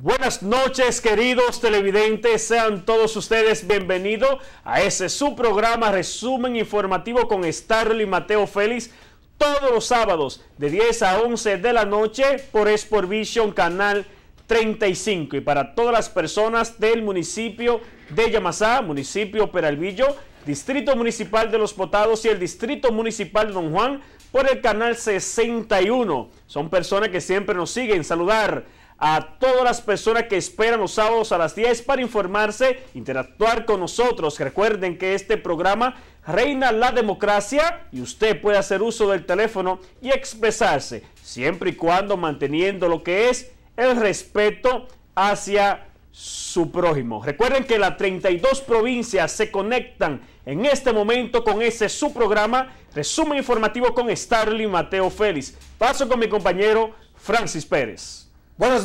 Buenas noches, queridos televidentes, sean todos ustedes bienvenidos a ese su programa Resumen Informativo con Starling Mateo Félix, todos los sábados de 10 a 11 de la noche por Sportvision Canal 35 y para todas las personas del municipio de Yamasá, municipio Peralvillo, Distrito Municipal de Los Potados y el Distrito Municipal de Don Juan por el Canal 61. Son personas que siempre nos siguen. Saludar a todas las personas que esperan los sábados a las 10 para informarse, interactuar con nosotros. Recuerden que este programa reina la democracia y usted puede hacer uso del teléfono y expresarse, siempre y cuando manteniendo lo que es el respeto hacia su prójimo. Recuerden que las 32 provincias se conectan en este momento con ese su programa Resumen Informativo con Starling Mateo Félix. Paso con mi compañero Francis Pérez. Buenas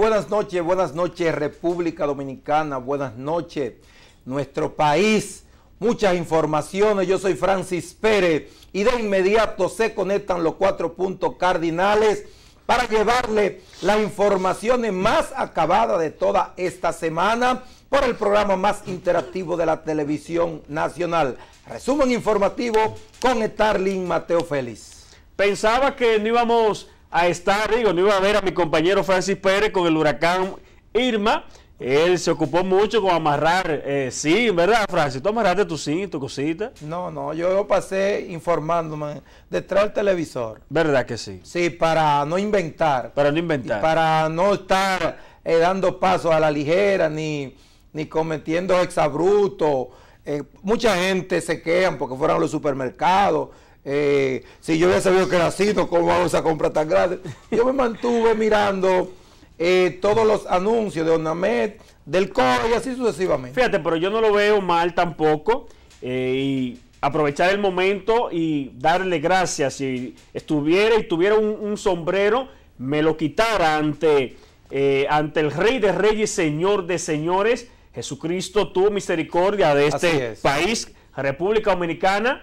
noches República Dominicana, buenas noches nuestro país, muchas informaciones. Yo soy Francis Pérez y de inmediato se conectan los 4 puntos cardinales para llevarle las informaciones más acabadas de toda esta semana por el programa más interactivo de la televisión nacional. Resumen informativo con Starling Mateo Félix. Pensaba que no íbamos a estar, no iba a ver a mi compañero Francis Pérez con el huracán Irma. Él se ocupó mucho con amarrar, sí, ¿verdad, Francis? ¿Tú amarraste tu cosita? No, yo pasé informándome detrás del televisor. ¿Verdad que sí? Sí, para no inventar. Para no inventar. Y para no estar dando pasos a la ligera, ni cometiendo exabruptos. Mucha gente se quejan porque fueron a los supermercados. Si yo hubiera sabido que era así, no, ¿cómo vamos a comprar tan grande? Yo me mantuve mirando todos los anuncios de Ornamet, del COE y así sucesivamente. Fíjate, pero yo no lo veo mal tampoco. Y aprovechar el momento y darle gracias. Si tuviera un sombrero, me lo quitara ante el Rey de Reyes, Señor de Señores. Jesucristo tuvo misericordia de este país, República Dominicana,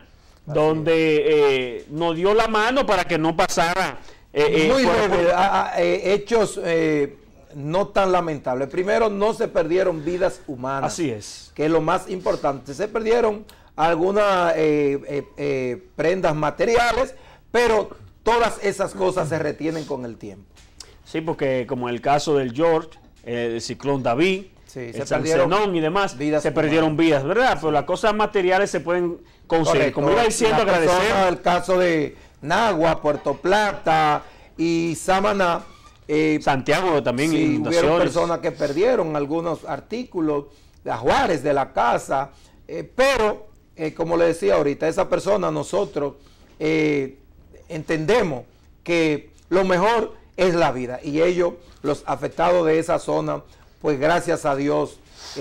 donde nos dio la mano para que no pasara muy breve, hechos no tan lamentables. Primero, no se perdieron vidas humanas. Así es. Que es lo más importante. Se perdieron algunas prendas materiales, pero todas esas cosas se retienen con el tiempo. Sí, porque como en el caso del George, el ciclón David, sí, el Sancenón y demás, se perdieron vidas, ¿verdad? Pero las cosas materiales se pueden conseguir. Como iba diciendo, agradecer. El caso de Nagua, Puerto Plata y Samaná. Santiago también. Sí, hubieron personas que perdieron algunos artículos, ajuares de la casa, pero, como le decía ahorita, esa persona, nosotros entendemos que lo mejor es la vida, y ellos, los afectados de esa zona, pues gracias a Dios,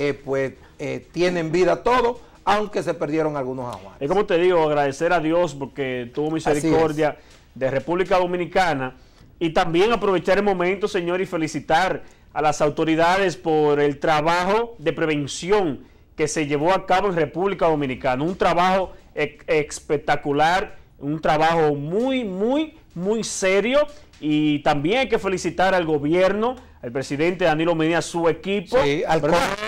tienen vida todo, aunque se perdieron algunos aguas. Es como te digo, agradecer a Dios porque tuvo misericordia de República Dominicana, y también aprovechar el momento, señor, y felicitar a las autoridades por el trabajo de prevención que se llevó a cabo en República Dominicana. Un trabajo espectacular, un trabajo muy serio, y también hay que felicitar al gobierno, al presidente Danilo Medina, a su equipo, sí, al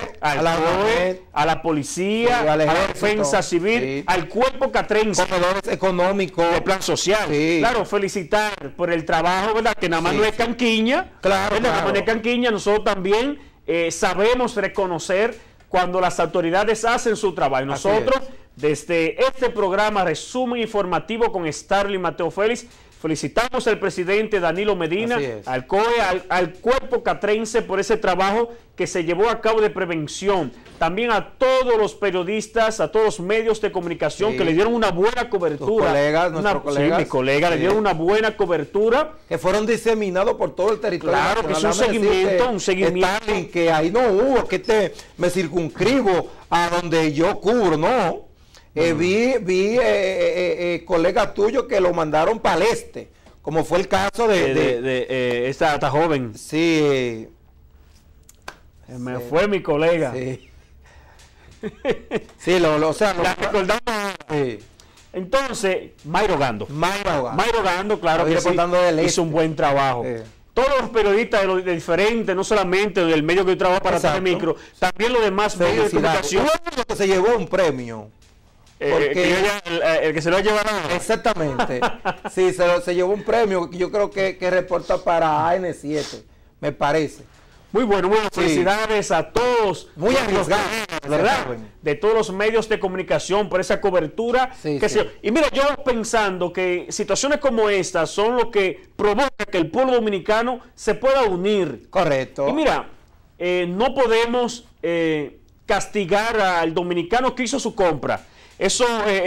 COE, a la policía, sí, a la defensa civil, sí, al cuerpo catrense, comedores económicos, el plan social. Sí. Claro, felicitar por el trabajo, ¿verdad? Que nada más no es canquiña. Claro. Nada más no es canquiña. Nosotros también sabemos reconocer cuando las autoridades hacen su trabajo. Nosotros, desde este programa Resumen Informativo con Starling Mateo Félix, felicitamos al presidente Danilo Medina, al COE, al cuerpo catrense por ese trabajo que se llevó a cabo de prevención. También a todos los periodistas, a todos los medios de comunicación que le dieron una buena cobertura. Nuestros colegas. Sí, mi colega le dieron una buena cobertura. Que fueron diseminados por todo el territorio. Claro, que es un seguimiento. Que ahí no hubo, que me circunscribo a donde yo cubro, no. Vi colegas tuyos que lo mandaron para el este, como fue el caso de esta joven. Sí. Me fue mi colega. Sí, sí lo recordamos. Entonces, Mayro Gando, claro que sí, hizo un buen trabajo. todos los periodistas de diferentes, no solamente del medio que yo trabajo para Telemicro, también los demás medios de comunicación. Uno que se llevó un premio. El que se lo ha llevado. Exactamente. Sí, se llevó un premio que yo creo que reporta para AN7, me parece. Muy bueno, felicidades a todos. Muy arriesgado, ¿verdad? De todos los medios de comunicación por esa cobertura. Y mira, yo pensando que situaciones como estas son lo que provoca que el pueblo dominicano se pueda unir. Correcto. Y mira, no podemos castigar al dominicano que hizo su compra. Eso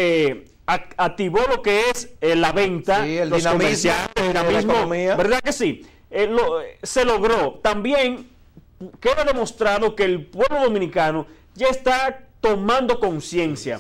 activó lo que es la venta, los comerciantes, el dinamismo, ¿verdad que sí? Se logró. También queda demostrado que el pueblo dominicano ya está tomando conciencia.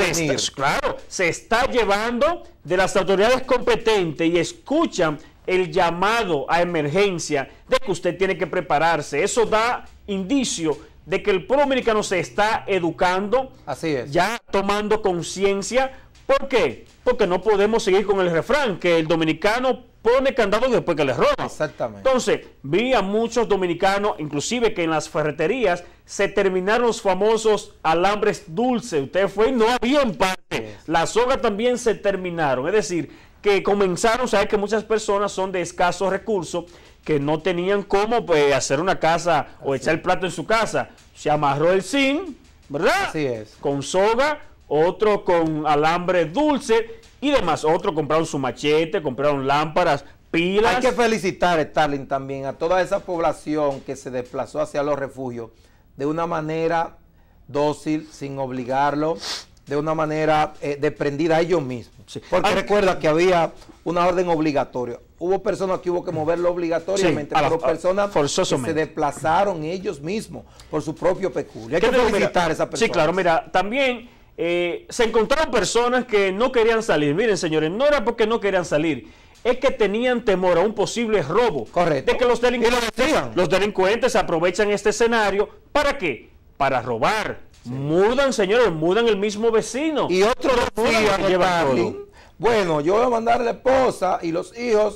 Se está llevando de las autoridades competentes y escuchan el llamado a emergencia de que usted tiene que prepararse. Eso da indicio de que el pueblo dominicano se está educando, ya tomando conciencia. ¿Por qué? Porque no podemos seguir con el refrán que el dominicano pone candado después que le roban. Exactamente. Entonces, vi a muchos dominicanos, inclusive que en las ferreterías se terminaron los famosos alambres dulces. Usted fue y no había en parte. Las sogas también se terminaron. Es decir, que comenzaron, sabes que muchas personas son de escasos recursos, que no tenían cómo hacer una casa o echar el plato en su casa. Se amarró el zinc, ¿verdad? Así es. Con soga, otro con alambre dulce y demás. Otro compraron su machete, compraron lámparas, pilas. Hay que felicitar, Starling, también a toda esa población que se desplazó hacia los refugios de una manera dócil, sin obligarlo, de una manera desprendida a ellos mismos. Sí. Porque recuerda que había una orden obligatoria. Hubo personas que hubo que moverlo obligatoriamente, pero personas que se desplazaron ellos mismos por su propio peculio. Hay que felicitar a esa persona. Sí, claro, mira, también se encontraron personas que no querían salir. Miren, señores, no era porque no querían salir, es que tenían temor a un posible robo. Correcto. De que los delincuentes aprovechan este escenario. ¿Para qué? Para robar. Sí. Mudan, señores, mudan el mismo vecino. Y otros decían, bueno, yo voy a mandar a la esposa y los hijos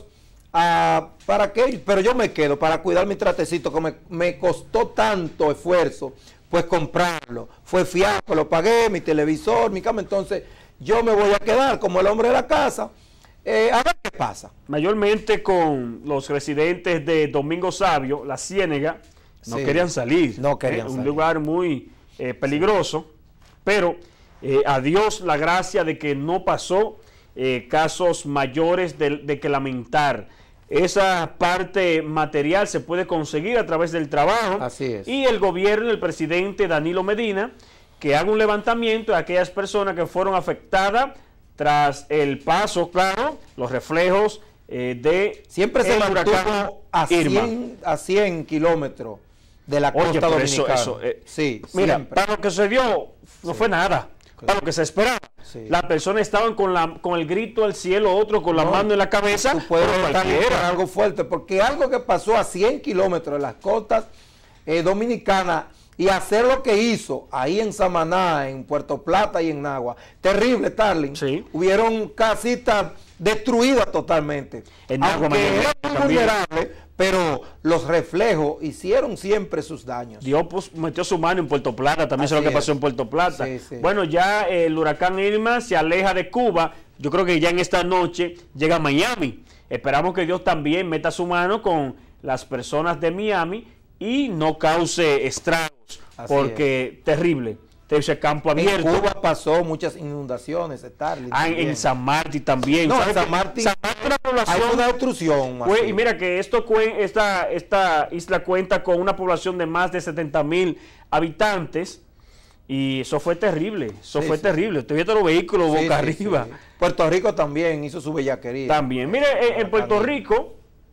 para que, pero yo me quedo para cuidar mi tratecito que me costó tanto esfuerzo, pues comprarlo. Fue fiado, lo pagué, mi televisor, mi cama, entonces yo me voy a quedar como el hombre de la casa. A ver qué pasa. Mayormente con los residentes de Domingo Sabio, La Ciénega, no querían salir. No querían salir. Un lugar muy peligroso, pero a Dios la gracia de que no pasó casos mayores de que lamentar. Esa parte material se puede conseguir a través del trabajo. Así es. Y el gobierno, el presidente Danilo Medina, que haga un levantamiento de aquellas personas que fueron afectadas tras el paso, claro, los reflejos de siempre se mantuvo a 100 kilómetros de la costa dominicana. Sí, mira, siempre. Para lo que se dio no fue nada, claro. Para lo que se esperaba. Sí. Las personas estaban con el grito al cielo, otro con la mano en la cabeza. Tú puedes estar algo fuerte, porque algo que pasó a 100 kilómetros de las costas dominicanas y hacer lo que hizo ahí en Samaná, en Puerto Plata y en Nagua, terrible, Starling. Sí. Hubieron casitas destruidas totalmente. En Nagua, aunque era muy vulnerable, pero los reflejos hicieron siempre sus daños. Dios metió su mano en Puerto Plata, también es lo que pasó en Puerto Plata. Sí, sí. Bueno, ya el huracán Irma se aleja de Cuba. Yo creo que ya en esta noche llega a Miami. Esperamos que Dios también meta su mano con las personas de Miami y no cause estragos, porque terrible. Ese campo abierto. En Cuba pasó muchas inundaciones, en San Martín también. No, en San Martín una población, hay una destrucción. Y mira que esta isla cuenta con una población de más de 70,000 habitantes y eso fue terrible. Terrible. Usted vio todos los vehículos boca arriba. Sí. Puerto Rico también hizo su bellaquería. También. Mire, en Puerto Rico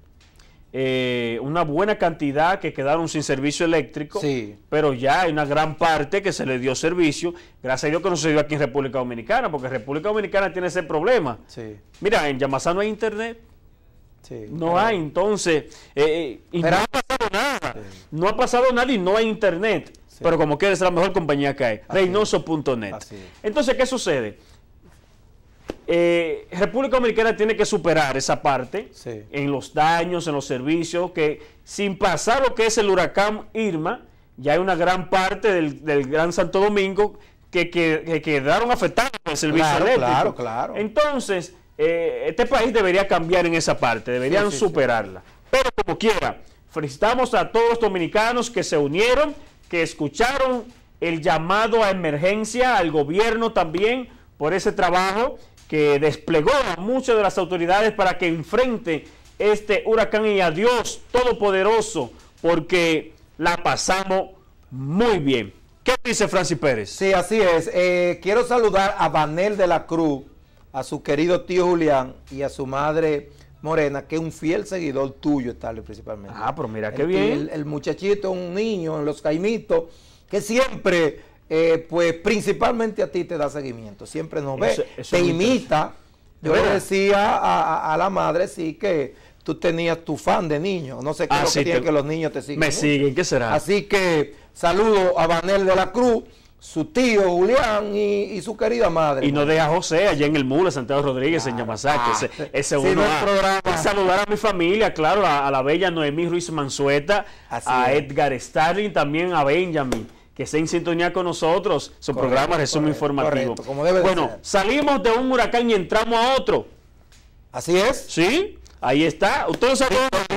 una buena cantidad que quedaron sin servicio eléctrico, pero ya hay una gran parte que se le dio servicio, gracias a Dios que no se dio aquí en República Dominicana, porque República Dominicana tiene ese problema. Mira, en Yamasá no hay internet, no hay, entonces, y no ha pasado nada, no ha pasado nada y no hay internet, pero como quiera es la mejor compañía que hay, Reynoso.net. Entonces, ¿qué sucede? República Dominicana tiene que superar esa parte Sí. en los daños, en los servicios, que sin pasar lo que es el huracán Irma, ya hay una gran parte del Gran Santo Domingo que quedaron afectados por el servicio Claro, eléctrico. claro. Entonces, este país debería cambiar en esa parte, deberían Sí. superarla. Pero como quiera, felicitamos a todos los dominicanos que se unieron, que escucharon el llamado a emergencia, al gobierno también, por ese trabajo que desplegó a muchas de las autoridades para que enfrente este huracán, y a Dios Todopoderoso, porque la pasamos muy bien. ¿Qué dice Francis Pérez? Sí, así es. Quiero saludar a Vanel de la Cruz, a su querido tío Julián y a su madre Morena, que es un fiel seguidor tuyo, Starling, principalmente. Ah, pero mira qué bien. El muchachito, un niño en Los Caimitos, que siempre, pues principalmente a ti te da seguimiento. Siempre nos ve, Eso te es muy imita. Yo le decía a la madre, sí, que tú tenías tu fan de niño. No sé qué es lo sí, que tiene que los niños te siguen. Me mucho. siguen, ¿qué será? Así que saludo a Vanel de la Cruz, su tío Julián y su querida madre. Y no deja a José allá en el Mula, Santiago Rodríguez, en Yamasaki. Ese Sí, uno no hay programa. a saludar a mi familia, claro, a la bella Noemí Ruiz Manzueta, Así a es. Edgar Starling, también a Benjamin, que está en sintonía con nosotros, su Correcto, programa Resumen correcto, Informativo. correcto, como debe de Bueno, ser. salimos de un huracán y entramos a otro. Así es. ¿Sí? Ahí está. Ustedes saben.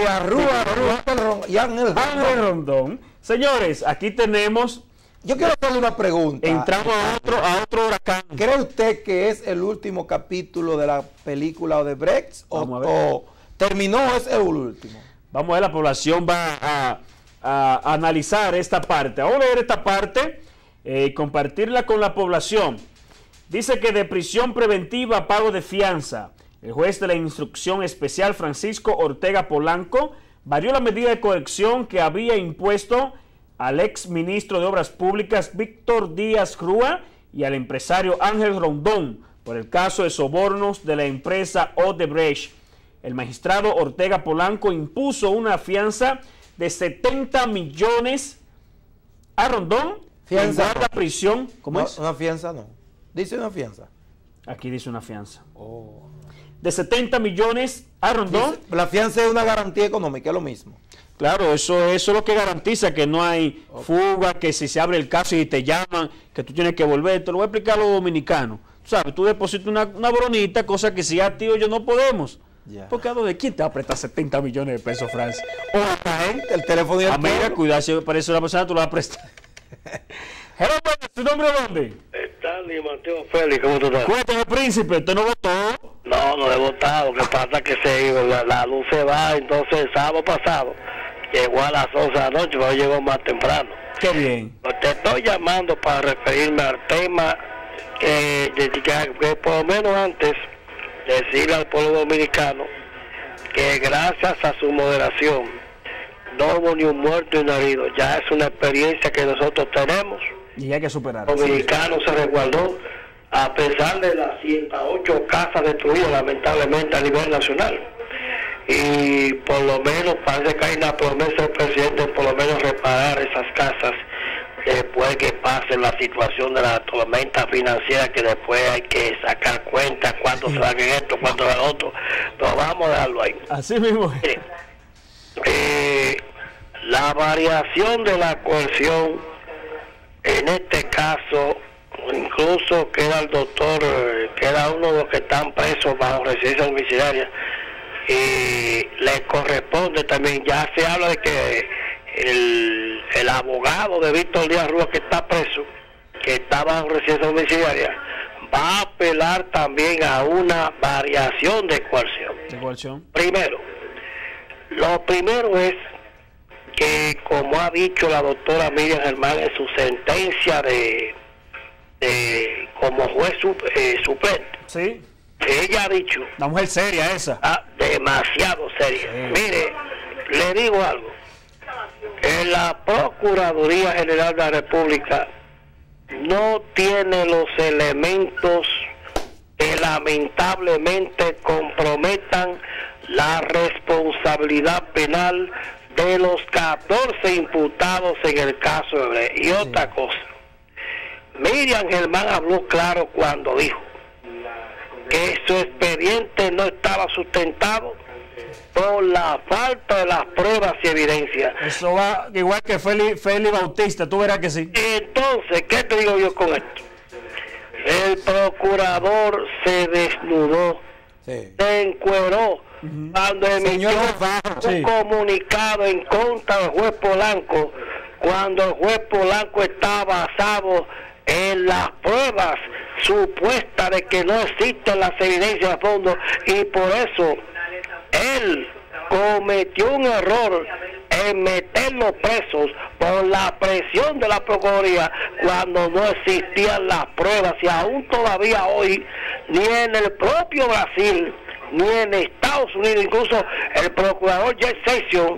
Y Ángel Ángel Rondón. Señores, aquí tenemos. Yo quiero hacerle una pregunta. Entramos a otro huracán. ¿Cree usted que es el último capítulo de la película de Brecht Vamos a ver. o terminó o es el último? Vamos a ver, la población va a analizar esta parte. Vamos a leer esta parte y compartirla con la población. Dice que de prisión preventiva, pago de fianza. El juez de la instrucción especial Francisco Ortega Polanco varió la medida de coerción que había impuesto al ex ministro de Obras Públicas Víctor Díaz Rúa y al empresario Ángel Rondón por el caso de sobornos de la empresa Odebrecht. El magistrado Ortega Polanco impuso una fianza de 70 millones a Rondón. Fianza. En guarda prisión. ¿Cómo No, es? una fianza no. Dice una fianza. Aquí dice una fianza. Oh. De 70 millones a Rondón. Dice, la fianza es una garantía económica, es lo mismo. Claro, eso es lo que garantiza que no hay fuga, que si se abre el caso y te llaman, que tú tienes que volver. Te lo voy a explicar a los dominicanos. Tú sabes, tú depositas una boronita, cosa que si ya tío yo no podemos. Ya. Porque ¿de quién te va a prestar 70 millones de pesos, Francia? O a la gente. El teléfono y el Amiga, pueblo. cuidado, si parece una persona, tú lo vas a prestar. Hello, buenas, ¿tu nombre dónde? Starling Mateo Félix, ¿cómo tú estás? Cuéntame, príncipe, ¿usted no votó? No, no he votado. Lo que pasa es que se iba, la luz se va, entonces el sábado pasado llegó a las 11 de la noche, pero llegó más temprano. Qué bien. Te estoy llamando para referirme al tema que por lo menos antes decirle al pueblo dominicano que gracias a su moderación no hubo ni un muerto ni un herido. Ya es una experiencia que nosotros tenemos. Y hay que superar. El dominicano se resguardó a pesar de las 108 casas destruidas lamentablemente a nivel nacional. Y por lo menos parece que hay una promesa del presidente por lo menos reparar esas casas después que pase la situación de la tormenta financiera, que después hay que sacar cuentas cuánto saquen esto, cuánto del otro. Pero vamos a dejarlo ahí. Así mismo. La variación de la coerción, en este caso, incluso queda el doctor, queda uno de los que están presos bajo residencia domiciliaria, y le corresponde también, ya se habla de que el abogado de Víctor Díaz Rúa, que está preso, que está bajo residencia domiciliaria, va a apelar también a una variación de coerción. ¿De coerción? Primero, lo primero es que, como ha dicho la doctora Miriam Germán en su sentencia de como juez suplente, Sí. ella ha dicho, La mujer seria esa. demasiado seria. Sí. Mire, le digo algo, en la Procuraduría General de la República no tiene los elementos que lamentablemente comprometan la responsabilidad penal de los 14 imputados en el caso de Brecht. Y otra cosa, Miriam Germán habló claro cuando dijo que su expediente no estaba sustentado por la falta de las pruebas y evidencias. Eso va igual que Félix Bautista, tú verás que sí. Entonces, ¿qué te digo yo con esto? El procurador se desnudó, se encueró cuando emitió un comunicado en contra del juez Polanco, cuando el juez Polanco está basado en las pruebas supuestas de que no existen las evidencias a fondo, y por eso él cometió un error en meterlos presos por la presión de la Procuraduría cuando no existían las pruebas, y aún todavía hoy ni en el propio Brasil ni en Estados Unidos, incluso el procurador Jeff Sessions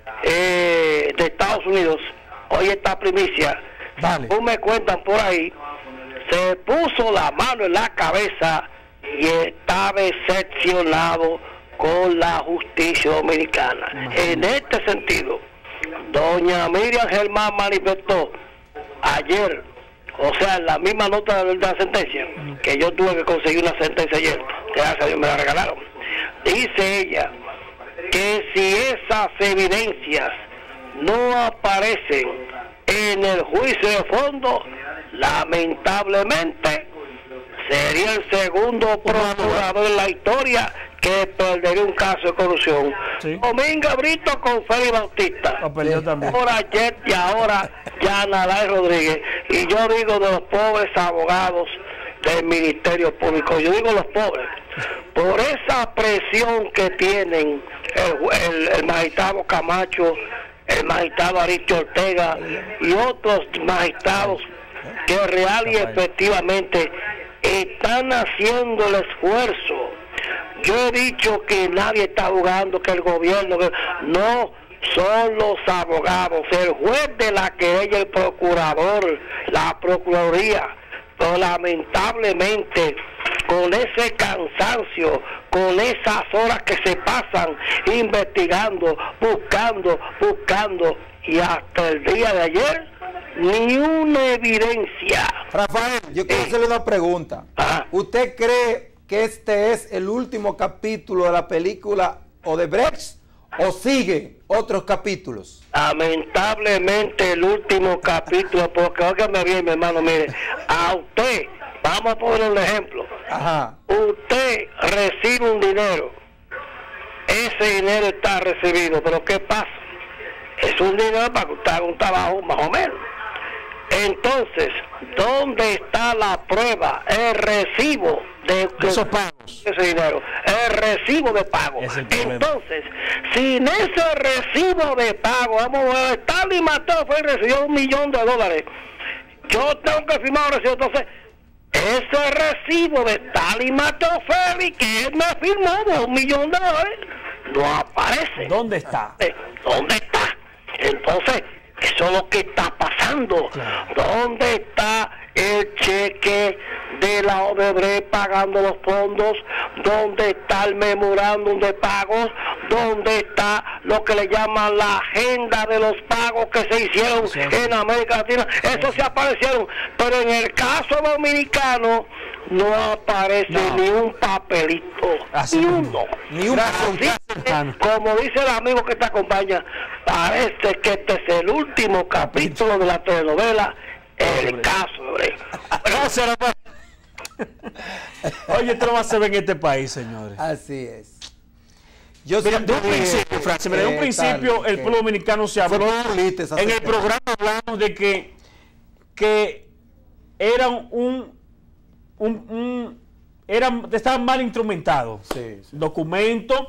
de Estados Unidos, hoy esta primicia, me cuentan por ahí, se puso la mano en la cabeza y está decepcionado con la justicia dominicana. En este sentido, doña Miriam Germán manifestó ayer, o sea, en la misma nota de la sentencia, que yo tuve que conseguir una sentencia ayer, que gracias a Dios me la regalaron. Dice ella que si esas evidencias no aparecen en el juicio de fondo, lamentablemente sería el segundo procurador en la historia que perdería un caso de corrupción. Domingo Brito con Félix Bautista, ahora ayer y ahora Yana Lai Rodríguez. Y yo digo de los pobres abogados del Ministerio Público, yo digo los pobres, por esa presión que tienen el magistrado Camacho, el magistrado Aristio Ortega y otros magistrados que real y efectivamente están haciendo el esfuerzo. Yo he dicho que nadie está jugando, que el gobierno, no, son los abogados, el juez de la querella, el procurador, la procuraduría. Pero lamentablemente, con ese cansancio, con esas horas que se pasan investigando, buscando, y hasta el día de ayer, ni una evidencia. Rafael, yo quiero hacerle una pregunta. ¿Usted cree que este es el último capítulo de la película Odebrecht o sigue otros capítulos? Lamentablemente el último capítulo, porque óigame bien, mi hermano, mire, a usted, vamos a poner un ejemplo. Usted recibe un dinero, ese dinero está recibido, pero ¿qué pasa? Es un dinero para que usted haga un trabajo más o menos. Entonces, ¿dónde está la prueba? El recibo de esos pagos. Ese dinero, el recibo de pago. Entonces, sin ese recibo de pago, vamos a ver, Stanley Mateo fue y recibió $1 millón. Yo tengo que firmar un recibo. Entonces, ese recibo de Stanley Mateo Félix, que él me firmó de $1 millón, no aparece. ¿Dónde está? ¿Dónde está? Entonces, eso es lo que está pasando. Claro. ¿Dónde está el cheque de la Odebrecht pagando los fondos? ¿Dónde está el memorándum de pagos? ¿Dónde está lo que le llaman la agenda de los pagos que se hicieron en América Latina? Eso se aparecieron, pero en el caso dominicano no aparece ni un papelito, ni uno. Ni un como dice el amigo que te acompaña, parece que este es el último capítulo de la telenovela, el caso de Gracias, Rafael. Oye, esto no va a ser en este país, señores. Así es. Mira, de un principio, Francis, de un principio el pueblo dominicano se habló. En el programa hablamos de que eran estaban mal instrumentados. Documentos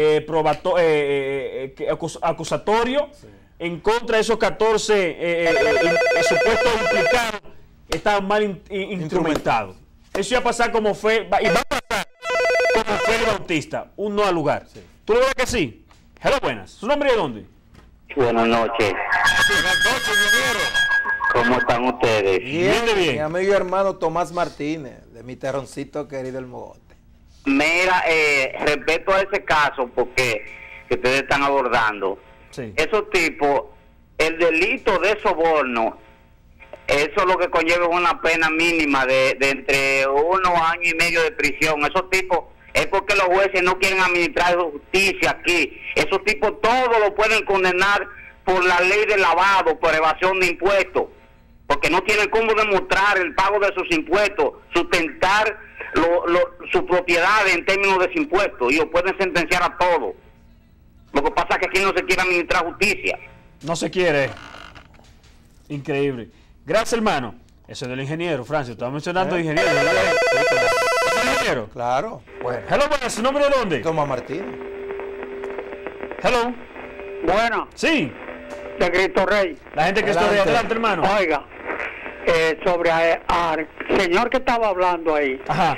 acusatorio en contra de esos 14 supuestos implicados, estaban mal instrumentados. Eso iba a pasar como fue, y va a pasar como Félix Bautista, un no al lugar. ¿Tú lo ves que sí? Hello, buenas. ¿Su nombre de dónde? Buenas noches. Buenas noches, ingeniero. ¿Cómo están ustedes? Bien. Mi amigo y hermano Tomás Martínez, de mi terroncito querido El Mogote. Mira, respecto a ese caso, porque que ustedes están abordando, esos tipos, el delito de soborno eso lo que conlleva es una pena mínima de entre 1 año y medio de prisión. Esos tipos, es porque los jueces no quieren administrar justicia aquí. Esos tipos todos lo pueden condenar por la ley de lavado, por evasión de impuestos, porque no tienen cómo demostrar el pago de sus impuestos, sustentar su propiedad en términos de impuestos, y lo pueden sentenciar a todos. Lo que pasa es que aquí no se quiere administrar justicia. No se quiere. Increíble. Gracias, hermano. Eso es del ingeniero, Francis. Estaba mencionando ingeniero. ¿Es ingeniero? Claro. Bueno. Hello, buenas. ¿Su nombre de dónde? Tomás Martín. Hello. Bueno, Sí. de Cristo Rey. La gente que está Adelante. adelante, hermano. Oiga, sobre al señor que estaba hablando ahí, Ajá.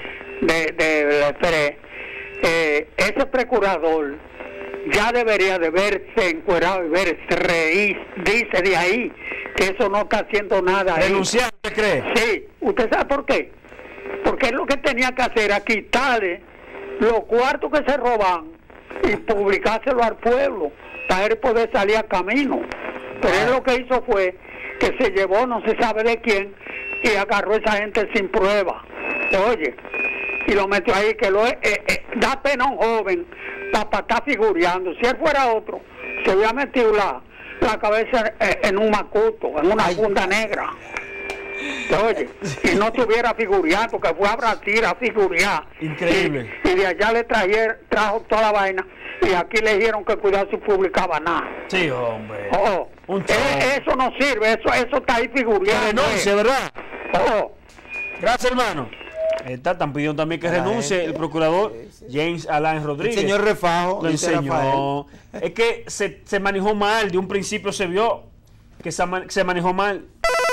ese procurador ya debería de verse encuerado y verse reír, dice de ahí, que eso no está haciendo nada ahí. Renunciar, ¿usted cree? Sí, ¿usted sabe por qué? Porque lo que tenía que hacer era quitarle los cuartos que se roban y publicárselo al pueblo para él poder salir a camino. Pero él lo que hizo fue que se llevó no se sabe de quién y agarró a esa gente sin prueba. Oye, y lo metió ahí, que da pena a un joven para estar figureando. Si él fuera otro, se hubiera metido la cabeza en un macuto, en una funda negra. Oye, y no estuviera figureando, que fue a Brasil a figurear. Increíble. Y de allá le trajo toda la vaina, y aquí le dijeron que cuidado si publicaba nada. Sí, hombre. Oh, Un show. eso no sirve, eso está ahí Que figureando. renuncie, ¿verdad? Oh. Gracias, hermano. Están pidiendo también que renuncie el procurador James Alain El Rodríguez. señor Refajo. Lo dice enseñó. Es que se manejó mal. De un principio se vio que se manejó mal.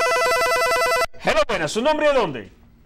Hello, buenas. ¿Su nombre de dónde?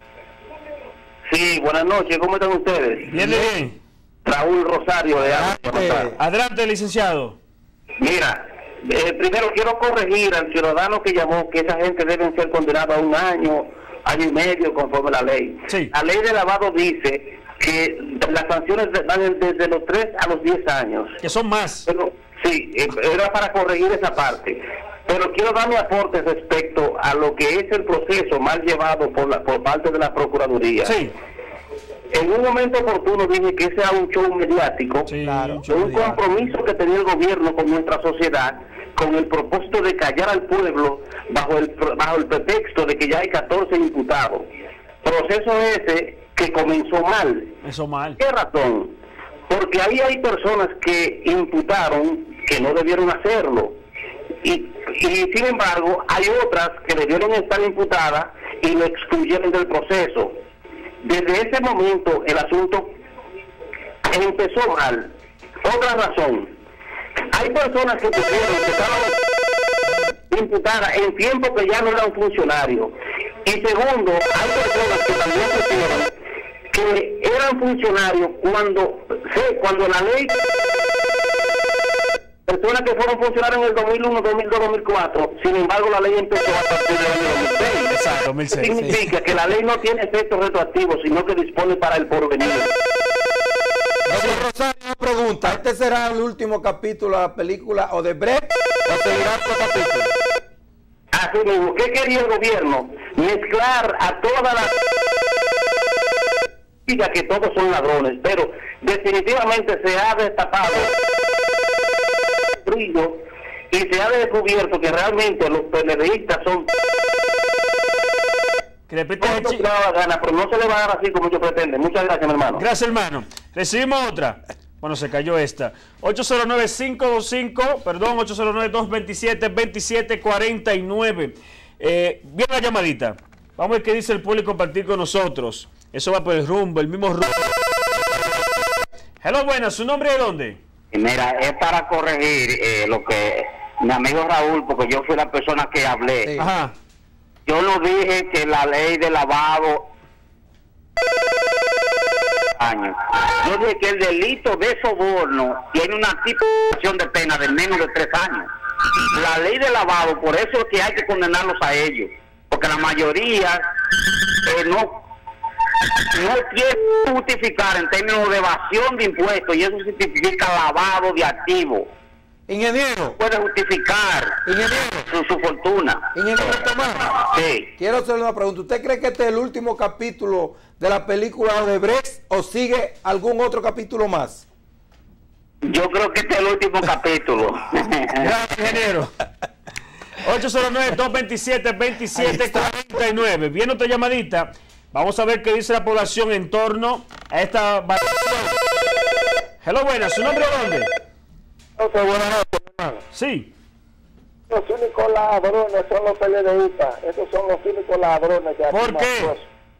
Sí, buenas noches, ¿cómo están ustedes? Bien, bien. Raúl Rosario de Adelante. Adelante, licenciado. Mira, primero quiero corregir al ciudadano que llamó que esa gente deben ser condenados a 1 año, año y medio conforme la ley. Sí. La ley de lavado dice que las sanciones van desde los 3 a los 10 años. Que son más. Pero, sí, era para corregir esa parte. Pero quiero dar mi aporte respecto a lo que es el proceso mal llevado por parte de la Procuraduría. Sí. En un momento oportuno dije que ese era un show mediático, Sí, Claro. de un compromiso que tenía el gobierno con nuestra sociedad, con el propósito de callar al pueblo bajo el pretexto de que ya hay 14 imputados. Proceso ese que comenzó mal. Eso mal. ¿Qué razón? Porque ahí hay personas que imputaron que no debieron hacerlo. Y sin embargo, hay otras que debieron estar imputadas y lo excluyeron del proceso. Desde ese momento el asunto empezó mal. Otra razón, hay personas que estaban imputadas en tiempo que ya no eran funcionarios. Y segundo, hay personas que también pusieron que eran funcionarios cuando la ley, personas que fueron funcionarios en el 2001, 2002, 2004, sin embargo la ley empezó a partir del año 2006. Exacto, 2006. Significa que la ley no tiene efectos retroactivos, sino que dispone para el porvenir. Doctor Rosario, una pregunta. ¿Este será el último capítulo de la película Odebrecht o seguirá otro capítulo? Así mismo, ¿qué quería el gobierno? Mezclar a toda la... Diga que todos son ladrones, pero definitivamente se ha destapado brillo y se ha descubierto que realmente los PLDistas son... Que repite Todo el lo chi- que le da la gana, pero no se le va a dar así como ellos pretenden. Muchas gracias, mi hermano. Gracias, hermano. Recibimos otra. Bueno, se cayó esta. 809-227-2749. Bien la llamadita. Vamos a ver qué dice el público compartir con nosotros. Eso va por el rumbo, el mismo rumbo. Hello, buenas. ¿Su nombre de dónde? Mira, es para corregir lo que mi amigo Raúl, porque yo fui la persona que hablé. Sí. Ajá. Yo no dije que la ley de lavado años. Yo dije que el delito de soborno tiene una tipificación de pena de menos de 3 años. La ley de lavado, por eso es que hay que condenarlos a ellos, porque la mayoría no quiere justificar en términos de evasión de impuestos, y eso significa lavado de activos. Ingeniero. Puede justificar su fortuna. Ingeniero Tomás. Sí. Quiero hacerle una pregunta. ¿Usted cree que este es el último capítulo de la película Odebrecht o sigue algún otro capítulo más? Yo creo que este es el último capítulo. Gracias, ingeniero. 809-227-2749. Viene otra llamadita. Vamos a ver qué dice la población en torno a esta variación. Hello, buenas. ¿Su nombre es dónde? Buenas noches, hermano. Sí. Los únicos ladrones son los PLDistas. Esos son los únicos ladrones que ¿Por qué?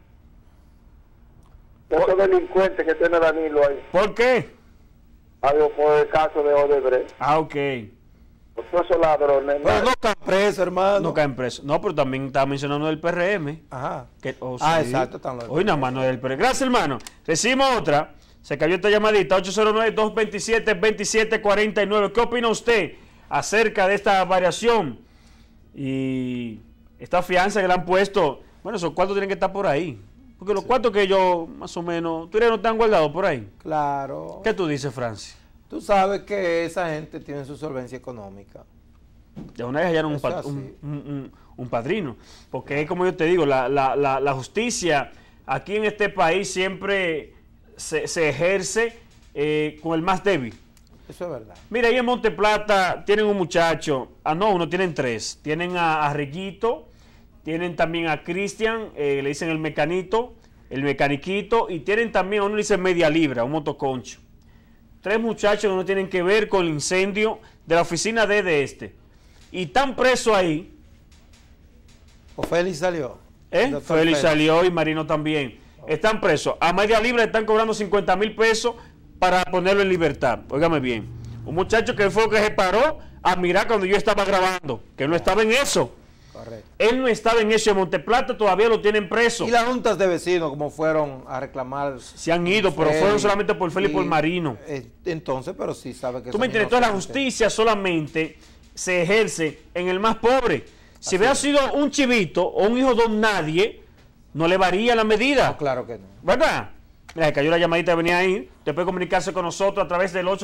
Esos delincuentes que tiene Danilo ahí. ¿Por qué? Algo por el caso de Odebrecht. Ah, ok. Pues todos esos ladrones. Pero no caen presos, hermano. No caen presos. No, pero también estaba mencionando el PRM. Ajá. Que, sí. Exacto. Están los Hoy nada más no es del PRM. Gracias, hermano. Recibimos otra. Se cayó esta llamadita. 809-227-2749. ¿Qué opina usted acerca de esta variación? Y esta fianza que le han puesto. Bueno, esos cuartos tienen que estar por ahí. Porque los cuartos que ellos, más o menos, ¿tú no están guardados por ahí? Claro. ¿Qué tú dices, Francis? Tú sabes que esa gente tiene su solvencia económica. Ya una vez hallaron un padrino. Porque como yo te digo, la justicia aquí en este país siempre se ejerce con el más débil. Eso es verdad. Mira, ahí en Monteplata tienen un muchacho, uno, tienen tres. Tienen a Reguito, tienen también a Cristian, le dicen el mecaniquito, y tienen también a uno le dicen media libra, un motoconcho. Tres muchachos que no tienen que ver con el incendio de la oficina de este. Y están presos ahí. O Félix salió. Félix salió y Marino también. Están presos. A media libra están cobrando 50,000 pesos para ponerlo en libertad. Óigame bien. Un muchacho que fue que se paró a mirar cuando yo estaba grabando. Que no estaba en eso. Correcto. Él no estaba en eso. En Monteplata todavía lo tienen preso. Y las juntas de vecinos, como fueron a reclamar. Se han ido, pero fueron solamente por Félix y por Marino. Entonces, pero sí sabe que. ¿Tú me entiendes? Entonces la justicia solamente se ejerce en el más pobre. Si hubiera sido un chivito o un hijo de un nadie, no le varía la medida. No, claro que no. ¿Verdad? Mira, cayó la llamadita que venía ahí. Usted puede comunicarse con nosotros a través del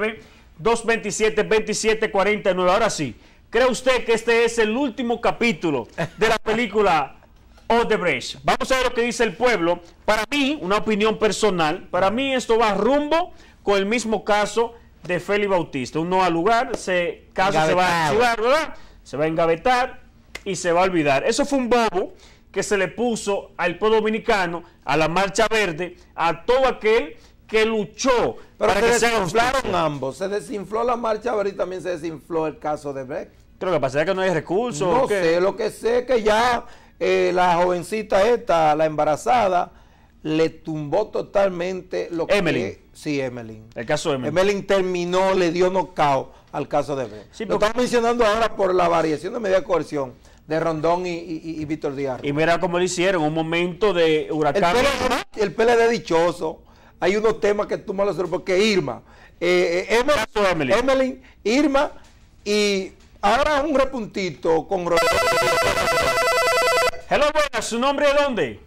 809-227-2749. Ahora sí, ¿cree usted que este es el último capítulo de la película Odebrecht? Vamos a ver lo que dice el pueblo. Para mí, una opinión personal, para mí esto va rumbo con el mismo caso de Félix Bautista. Un no al lugar, ese caso se va a archivar, ¿verdad? Se va a engavetar y se va a olvidar. Eso fue un bobo que se le puso al pueblo dominicano, a la Marcha Verde, a todo aquel que luchó pero para se que se haga desinflaron justicia. ambos. Se desinfló la Marcha Verde y también se desinfló el caso de Brecht. Creo que pasa es que no hay recursos. No sé, lo que sé es que ya la jovencita esta, la embarazada, le tumbó totalmente lo Emelyn. Sí, Emelyn. El caso de Emelyn. Emelyn terminó, le dio knockout al caso de Brecht. Sí, lo estamos mencionando ahora por la variación de media coerción de Rondón y Víctor Díaz. Y mira cómo lo hicieron, un momento de huracán. El PLD dichoso. Hay unos temas que tú me los sabes porque Irma, Emelyn, Irma y ahora un repuntito con Rondón. Hello, buenas, ¿su nombre es dónde?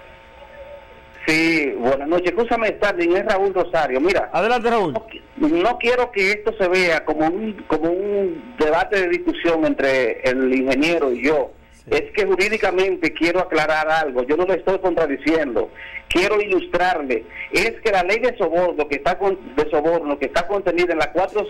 Sí, buenas noches. Escúchame, Starling, es Raúl Rosario. Mira, Adelante, Raúl. no quiero que esto se vea como un debate de discusión entre el ingeniero y yo. Sí. Es que jurídicamente quiero aclarar algo. Yo no le estoy contradiciendo. Quiero ilustrarle. Es que la ley de soborno que está contenida en la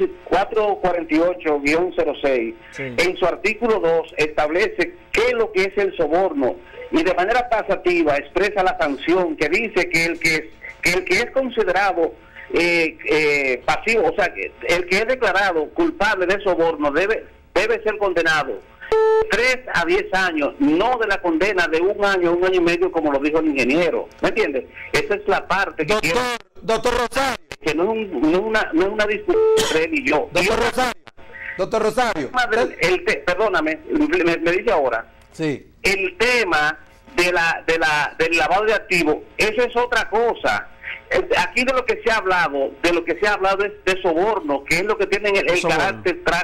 448-06, sí, en su artículo 2 establece qué es lo que es el soborno. Y de manera taxativa expresa la sanción que dice que el que es considerado pasivo, o sea, el que es declarado culpable de soborno debe ser condenado 3 a 10 años, no de la condena de 1 año, 1 año y medio, como lo dijo el ingeniero. ¿Me entiendes? Esa es la parte que doctor Rosario, que no es una discusión entre él y yo. Doctor Rosario, perdóname, me dice ahora. Sí. El tema del lavado de activos, eso es otra cosa. Aquí de lo que se ha hablado es de soborno, que es lo que tienen el carácter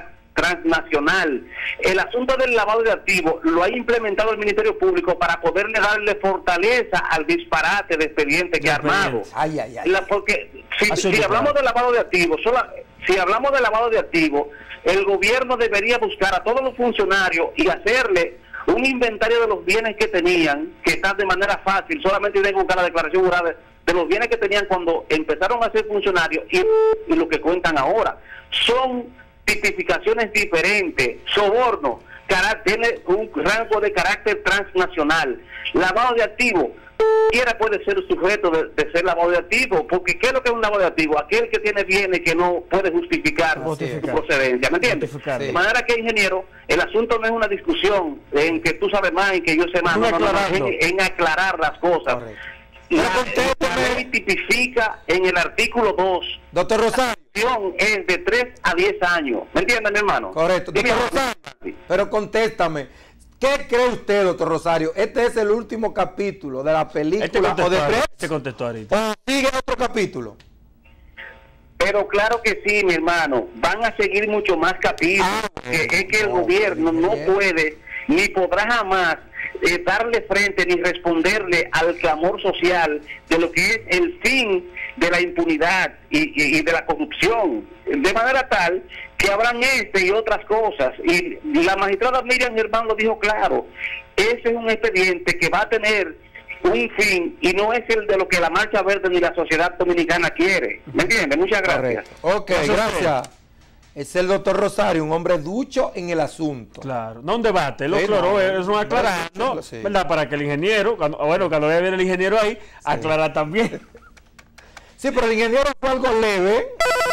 transnacional. El asunto del lavado de activos lo ha implementado el Ministerio Público para poderle darle fortaleza al disparate de expediente que ha armado. Porque si hablamos de lavado de activos, si hablamos de lavado de activos, el gobierno debería buscar a todos los funcionarios y hacerle un inventario de los bienes que tenían, que está de manera fácil, solamente tienen que buscar la declaración jurada de los bienes que tenían cuando empezaron a ser funcionarios y lo que cuentan ahora. Son tipificaciones diferentes, soborno, tiene un rango de carácter transnacional. Lavado de activos, cualquiera puede ser sujeto de ser lavado de activos, porque ¿qué es lo que es un lavado de activos? Aquel que tiene bienes que no puede justificar su procedencia, ¿me entiendes? De manera que, ingeniero, el asunto no es una discusión en que tú sabes más y que yo sé más, en aclarar las cosas. Correcto. La ley tipifica en el artículo 2. Doctor Rosario. Es de 3 a 10 años. ¿Me entiende, mi hermano? Correcto. Doctor Rosario, pero contéstame. ¿Qué cree usted, doctor Rosario? ¿Este es el último capítulo de la película Odebrecht? Te contestó ahorita. ¿O sigue otro capítulo? Pero claro que sí, mi hermano. Van a seguir mucho más capítulos. Es que el gobierno no puede ni podrá jamás darle frente ni responderle al clamor social de lo que es el fin de la impunidad y de la corrupción, de manera tal que habrán y otras cosas. Y la magistrada Miriam Germán lo dijo claro, ese es un expediente que va a tener un fin y no es el de lo que la Marcha Verde ni la sociedad dominicana quiere. ¿Me entiendes? Muchas gracias. Ok, gracias. Es el doctor Rosario, un hombre ducho en el asunto. Claro, no un debate, lo aclaró, es un aclarando, ¿verdad? Para que el ingeniero, cuando vaya a ver el ingeniero ahí, aclara también. Sí, pero el ingeniero fue algo leve.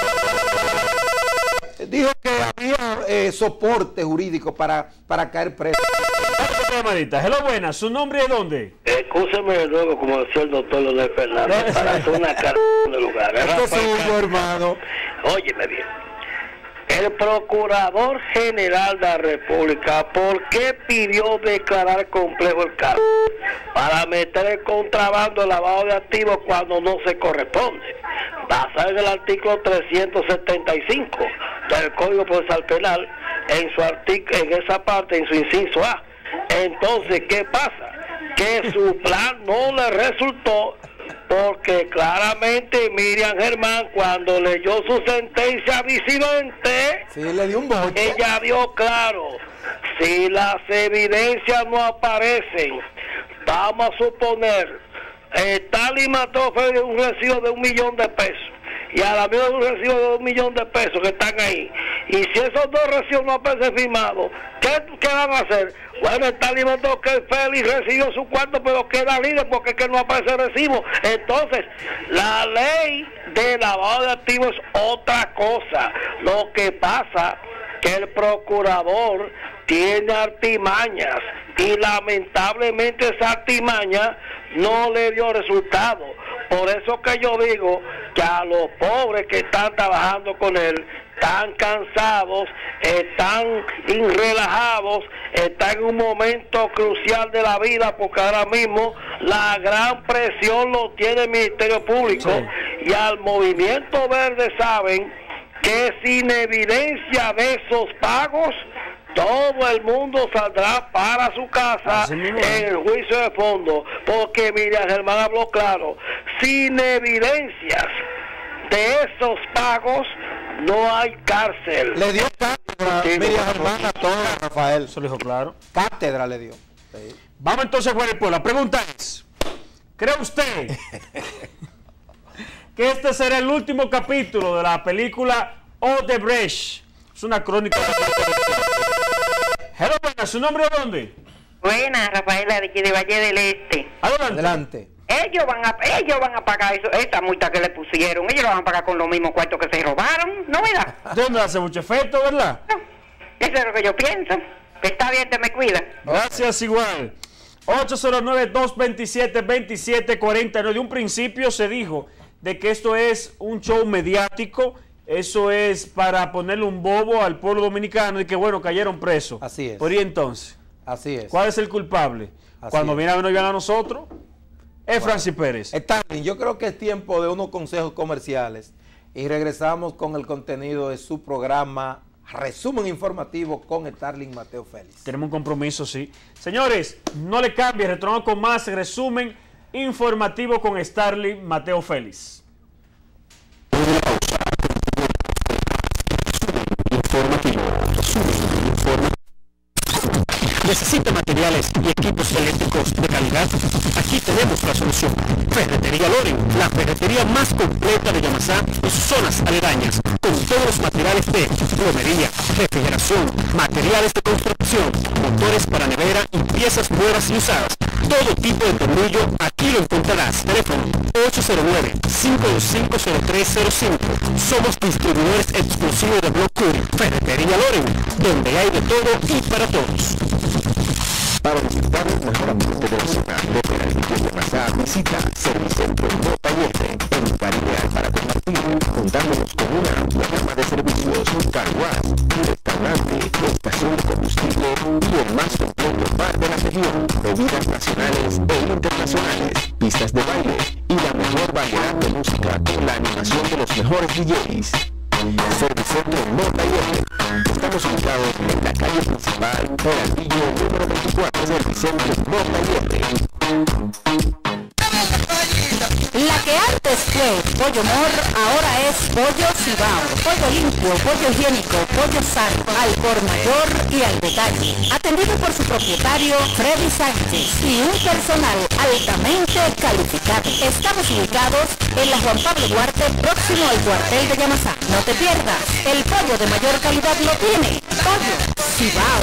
Dijo que había soporte jurídico para caer preso. Hello, buenas, ¿su nombre es dónde? Escúcheme luego, como decía el doctor Leonel Fernández, para hacer una cara de lugar. Este es un hermano. Óyeme bien. El Procurador General de la República, ¿por qué pidió declarar complejo el caso? Para meter el contrabando de lavado de activos cuando no se corresponde. Basado en el artículo 375 del Código Procesal Penal, en esa parte, en su inciso A. Entonces, ¿qué pasa? Que su plan no le resultó, porque claramente Miriam Germán, cuando leyó su sentencia disidente, le dio un boche. Ella vio claro, si las evidencias no aparecen, vamos a suponer, Tali mató un recibo de $1.000.000 pesos, y a la misma un recibo de $1.000.000 pesos que están ahí, y si esos dos recibos no aparecen firmados, ¿qué van a hacer? Bueno, está limitado que Félix recibió su cuarto, pero queda libre porque es que no aparece el recibo. Entonces, la ley de lavado de activos es otra cosa. Lo que pasa que el procurador tiene artimañas y lamentablemente esa artimaña no le dio resultado. Por eso que yo digo que a los pobres que están trabajando con él, están cansados, están irrelajados, están en un momento crucial de la vida, porque ahora mismo la gran presión lo tiene el Ministerio Público, y al Movimiento Verde saben que sin evidencia de esos pagos, todo el mundo saldrá para su casa en el juicio de fondo, porque Miriam Germán habló claro, sin evidencias de esos pagos no hay cárcel. Le dio cátedra Miriam Germán a todo, Rafael. Eso lo dijo claro. Cátedra le dio. Vamos entonces con el pueblo. La pregunta es, ¿cree usted que este será el último capítulo de la película Odebrecht? Es una crónica. Hello, buenas, ¿su nombre es dónde? Buenas, Rafaela, de aquí de Valle del Este. Adelante. Ellos van a pagar eso, esta multa que le pusieron, ellos lo van a pagar con los mismos cuartos que se robaron, ¿no, verdad? ¿Dónde hace mucho efecto, verdad? No, eso es lo que yo pienso. Está bien, te me cuida. Gracias, igual. 809-227-2749. De un principio se dijo de que esto es un show mediático, eso es para ponerle un bobo al pueblo dominicano y que bueno, cayeron presos. Así es. Por ahí entonces. Así es. ¿Cuál es el culpable? Cuando viene a vernos a nosotros, es Francis Pérez. Está bien, yo creo que es tiempo de unos consejos comerciales y regresamos con el contenido de su programa resumen informativo con Starling Mateo Félix. Tenemos un compromiso, sí. Señores, no le cambie, retornamos con más resumen informativo con Starling Mateo Félix. ¿Necesita materiales y equipos eléctricos de calidad? Aquí tenemos la solución. Ferretería Loren, la ferretería más completa de Yamasá y sus zonas aledañas, con todos los materiales de plomería, refrigeración, materiales de construcción, motores para nevera y piezas nuevas y usadas. Todo tipo de tornillo, aquí lo encontrarás. Teléfono 809-525-0305. Somos distribuidores exclusivos de Block Curry. Ferretería Loren, donde hay de todo y para todos. Para visitar el mejor ambiente de la ciudad de Peralvillo de Yamasá, visita Servicentro No Taller en calidad para compartir, contándonos con una amplia gama de servicios, car wash, restaurante, estación de combustible y el más completo bar de la región, bebidas nacionales e internacionales, pistas de baile y la mejor variedad de música con la animación de los mejores DJs. Servicentro No Taller. Estamos ubicados en la calle principal, Peralvillo número 24, Servicentro No Taller. La que antes fue Pollo Mor, ahora es Pollo Cibao. Pollo limpio, pollo higiénico, pollo sano, al por mayor y al detalle. Atendido por su propietario, Freddy Sánchez, y un personal altamente calificado. Estamos ubicados en la Juan Pablo Duarte, próximo al cuartel de Yamasá. No te pierdas, el pollo de mayor calidad lo tiene Pollo Cibao.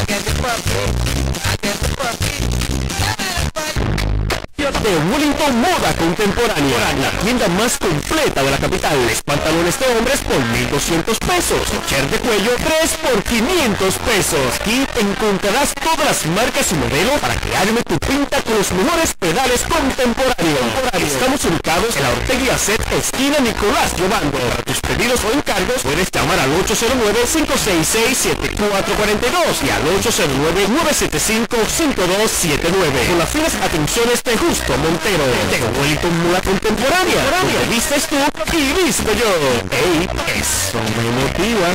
De Wellington Moda Contemporánea, la tienda más completa de la capital. Pantalones de hombres por 1,200 pesos, short de cuello 3 por 500 pesos. Aquí encontrarás todas las marcas y modelos para que arme tu pinta con los mejores pedales contemporáneos. Estamos ubicados en la Ortega y Gasset, esquina Nicolás Giovando. Para tus pedidos o encargos puedes llamar al 809-566-7442 y al 809-975-5279 con las finas atenciones de Justo Montero. De Wellington Moda Contemporánea, donde vistes tú y visto yo. ¡Ey! Eso me motiva.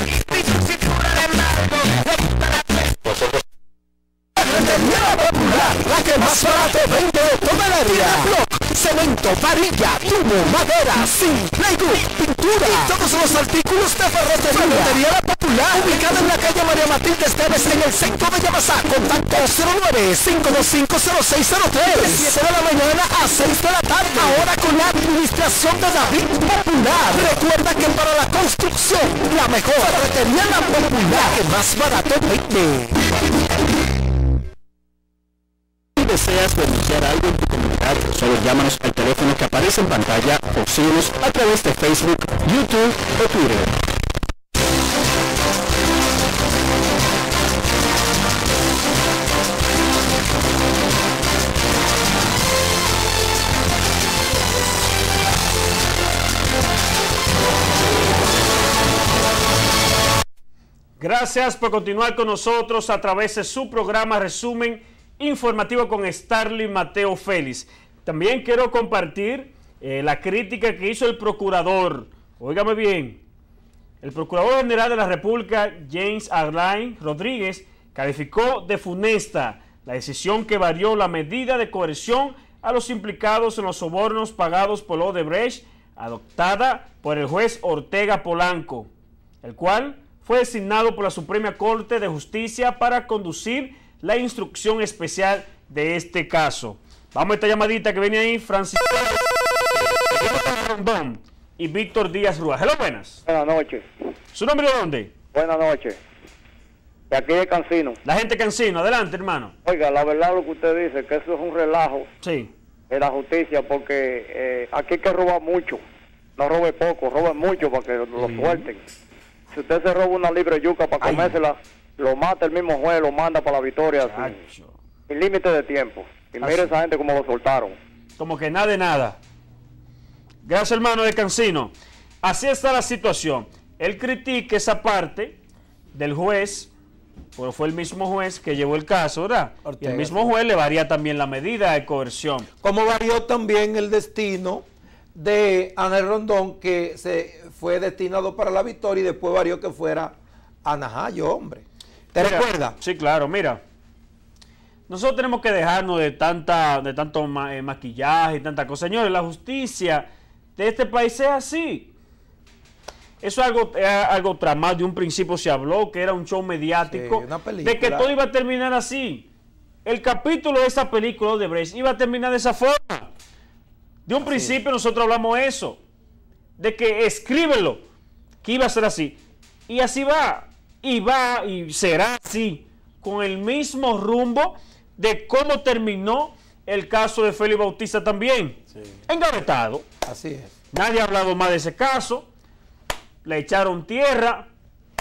La que más barato vende de toda el área. Cemento, varilla, tubo, madera, zinc, plywood, pintura y todos los artículos de ferretería. Ferretería La Popular, ubicada en la calle María Matilde Esteves en el centro de Yamasá. Contacto 09-525-0603 de 7 de la mañana a 6 de la tarde. Ahora con la administración de David Popular. Recuerda que para la construcción, la mejor ferretería La Popular, que más barato vende. ¿Deseas denunciar algo en tu comunidad? Solo llámanos al teléfono que aparece en pantalla o síguenos a través de Facebook, YouTube o Twitter. Gracias por continuar con nosotros a través de su programa Resumen Informativo con Starling Mateo Félix. También quiero compartir la crítica que hizo el procurador. Óigame bien, el Procurador General de la República, James Arlain Rodríguez, calificó de funesta la decisión que varió la medida de coerción a los implicados en los sobornos pagados por Odebrecht, adoptada por el juez Ortega Polanco, el cual fue designado por la Suprema Corte de Justicia para conducir la instrucción especial de este caso. Vamos a esta llamadita que viene ahí, Francisco Rondón y Víctor Díaz Rúa. Hello, buenas. Buenas noches. ¿Su nombre de dónde? Buenas noches. De aquí de Cancino. La gente Cancino, adelante, hermano. Oiga, la verdad lo que usted dice, que eso es un relajo Sí. de la justicia, porque aquí hay que robar mucho. No robe poco, robe mucho para que lo suelten. Si usted se roba una libra de yuca para comérsela, lo mata el mismo juez, lo manda para la Victoria sin límite de tiempo. Y mire esa gente como lo soltaron. Como que nada de nada. Gracias, hermano de Cancino. Así está la situación. Él critica esa parte del juez, pero fue el mismo juez que llevó el caso, ¿verdad? Ortega. Y el mismo juez le varía también la medida de coerción. Como varió también el destino de Ángel Rondón, que se fue destinado para la Victoria y después varió que fuera Anajayo, hombre. ¿Te Mira, recuerdas? Sí, claro, mira. Nosotros tenemos que dejarnos de tanto maquillaje y tanta cosa. Señores, la justicia de este país es así. Eso es algo tramado. De un principio se habló que era un show mediático, sí, una película, de que todo iba a terminar así. El capítulo de esa película de Brecht iba a terminar de esa forma. De un principio nosotros hablamos eso, de que escríbelo, que iba a ser así. Y así va y será así, con el mismo rumbo de cómo terminó el caso de Félix Bautista también. Sí. Engavetado. Así es. Nadie ha hablado más de ese caso. Le echaron tierra.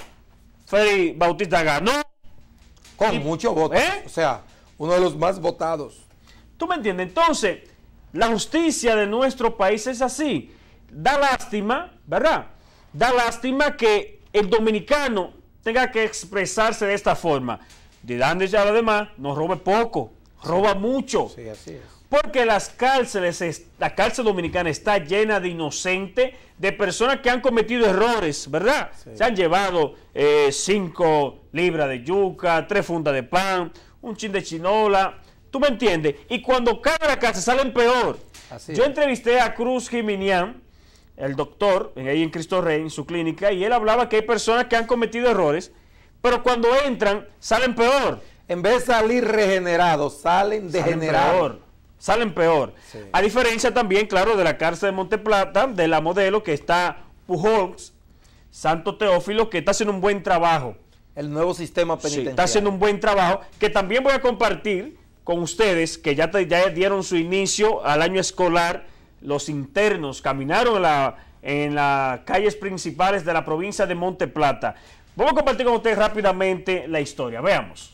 Félix Bautista ganó. Con muchos votos. O sea, uno de los más votados. ¿Tú me entiendes? Entonces, la justicia de nuestro país es así. Da lástima, ¿verdad? Da lástima que el dominicano tenga que expresarse de esta forma. De Andes ya lo demás, no robe poco, roba mucho. Sí, así es. Porque la cárcel dominicana está llena de inocentes, de personas que han cometido errores, ¿verdad? Sí. Se han llevado 5 libras de yuca, 3 fundas de pan, un chin de chinola. ¿Tú me entiendes? Y cuando caen a la cárcel salen peor. Yo entrevisté a Cruz Jiminián, el doctor, ahí en Cristo Rey, en su clínica, y él hablaba que hay personas que han cometido errores, pero cuando entran, salen peor. En vez de salir regenerados, salen degenerados. Salen peor. Sí. A diferencia también, claro, de la cárcel de Monteplata, de la modelo, que está Pujols, Santo Teófilo, que está haciendo un buen trabajo. El nuevo sistema penitenciario. Sí, está haciendo un buen trabajo, que también voy a compartir con ustedes, que ya dieron su inicio al año escolar. Los internos caminaron en las calles principales de la provincia de Monteplata. Vamos a compartir con ustedes rápidamente la historia. Veamos.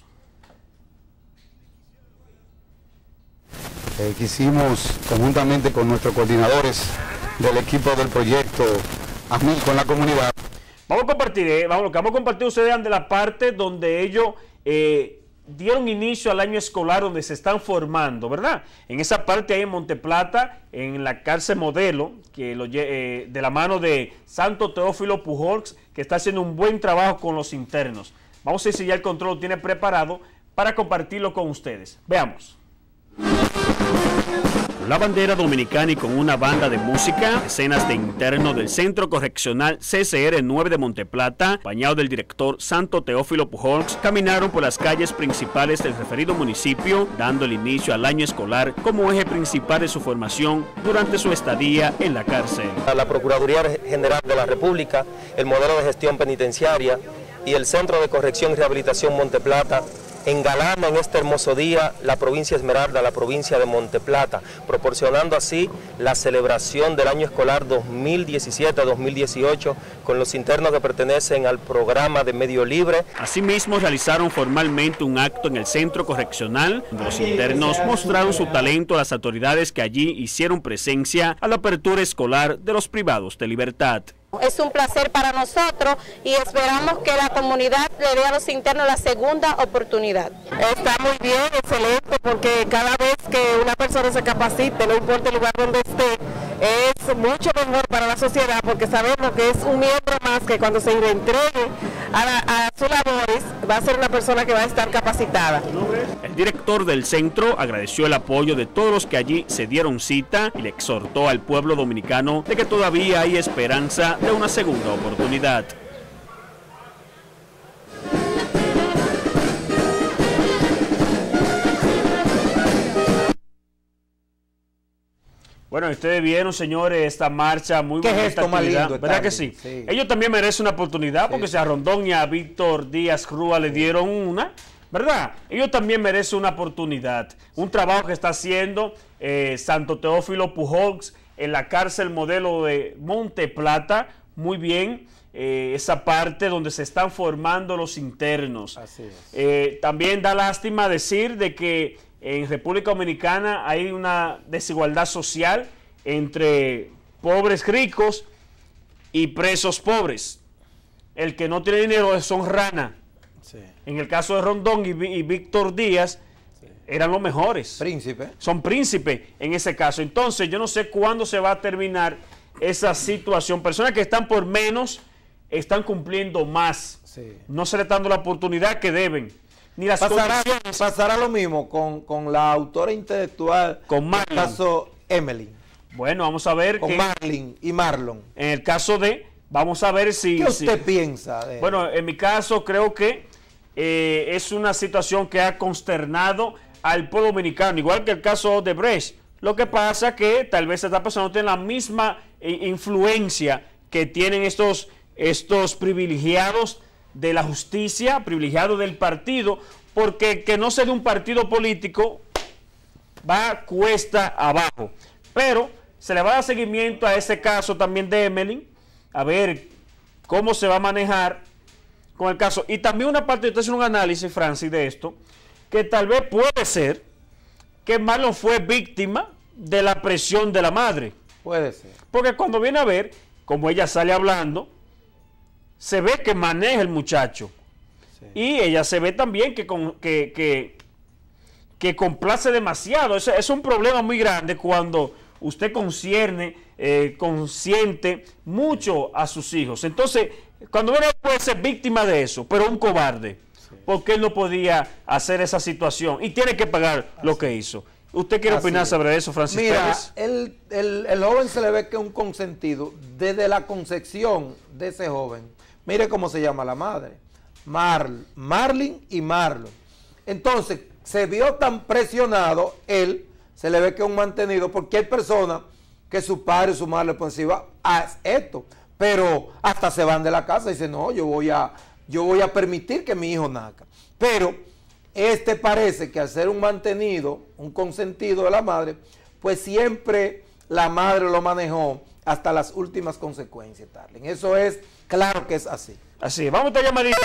Quisimos, conjuntamente con nuestros coordinadores del equipo del proyecto AMIL con la comunidad. Vamos a compartir, lo que vamos a compartir ustedes de la parte donde ellos dieron inicio al año escolar, donde se están formando, ¿verdad? En esa parte ahí en Monteplata, en la cárcel modelo, que de la mano de Santo Teófilo Pujols, que está haciendo un buen trabajo con los internos. Vamos a ver si ya el control lo tiene preparado para compartirlo con ustedes. Veamos. La bandera dominicana y con una banda de música, escenas de interno del Centro Correccional CCR 9 de Monteplata, acompañado del director Santo Teófilo Pujols, caminaron por las calles principales del referido municipio, dando el inicio al año escolar como eje principal de su formación durante su estadía en la cárcel. La Procuraduría General de la República, el modelo de gestión penitenciaria y el Centro de Corrección y Rehabilitación Monteplata engalana en este hermoso día la provincia Esmeralda, la provincia de Monteplata, proporcionando así la celebración del año escolar 2017-2018 con los internos que pertenecen al programa de Medio Libre. Asimismo, realizaron formalmente un acto en el centro correccional, donde los internos mostraron su talento a las autoridades que allí hicieron presencia a la apertura escolar de los privados de libertad. Es un placer para nosotros y esperamos que la comunidad le dé a los internos la segunda oportunidad. Está muy bien, excelente, porque cada vez que una persona se capacite, no importa el lugar donde esté, es mucho mejor para la sociedad, porque sabemos que es un miembro más que cuando se entregue a sus labores va a ser una persona que va a estar capacitada. El director del centro agradeció el apoyo de todos los que allí se dieron cita y le exhortó al pueblo dominicano de que todavía hay esperanza de una segunda oportunidad. Bueno, ustedes vieron, señores, esta marcha muy bonita actividad, ¿verdad que sí? Sí? Ellos también merecen una oportunidad, porque si a Rondón y a Víctor Díaz Rúa le dieron una, ¿verdad? Ellos también merecen una oportunidad. Un trabajo que está haciendo Santo Teófilo Pujols en la cárcel modelo de Monteplata, muy bien. Esa parte donde se están formando los internos. Así es. También da lástima decir de que en República Dominicana hay una desigualdad social entre pobres ricos y presos pobres. El que no tiene dinero son rana. Sí. En el caso de Rondón y Víctor Díaz, sí, eran los mejores. Príncipe. Son príncipes en ese caso. Entonces yo no sé cuándo se va a terminar esa situación. Personas que están por menos están cumpliendo más. Sí. No se le está dando la oportunidad que deben. Ni las condiciones. Pasará lo mismo con la autora intelectual con Marlon. del caso Emily. Bueno, vamos a ver. Con Marlon y Marlon. En el caso de, vamos a ver si... ¿Qué usted piensa de Bueno, en mi caso creo que es una situación que ha consternado al pueblo dominicano, igual que el caso de Brecht. Lo que pasa que tal vez esta persona no tiene la misma influencia que tienen estos privilegiados de la justicia, privilegiados del partido, porque que no sea de un partido político va cuesta abajo. Pero se le va a dar seguimiento a ese caso también de Emily, a ver cómo se va a manejar con el caso. Y también una parte, usted hace un análisis, Francis, de esto, que tal vez puede ser que Marlon fue víctima de la presión de la madre. Puede ser. Porque cuando viene a ver, como ella sale hablando, se ve que maneja el muchacho. Sí. Y ella se ve también que complace demasiado. Es un problema muy grande cuando usted consiente mucho a sus hijos. Entonces, cuando viene puede ser víctima de eso, pero un cobarde. Sí. Porque él no podía hacer esa situación y tiene que pagar lo que hizo. ¿Usted quiere opinar sobre eso, Francis Pérez? El joven se le ve que es un consentido desde la concepción de ese joven. Mire cómo se llama la madre. Marlon y Marlon. Entonces, se vio tan presionado, él se le ve que es un mantenido, porque hay personas que su padre y su madre le pueden decir, haz esto, pero hasta se van de la casa y dicen, no, yo voy a permitir que mi hijo nazca. Pero parece que al ser un mantenido, un consentido de la madre, pues siempre la madre lo manejó hasta las últimas consecuencias, Darling. Eso es claro que es así. Así, vamos a esta llamadita.